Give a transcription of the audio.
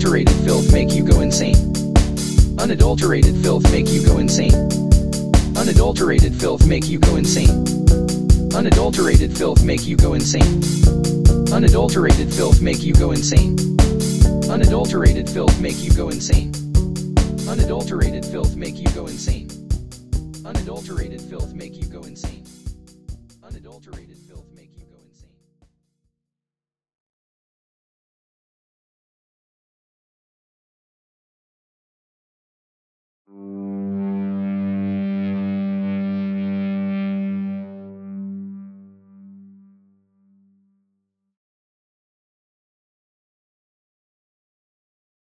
Unadulterated filth make you go insane. Unadulterated filth make you go insane. Unadulterated filth make you go insane. Unadulterated filth make you go insane. Unadulterated filth make you go insane. Unadulterated filth make you go insane. Unadulterated filth make you go insane. Unadulterated filth make you go insane. Unadulterated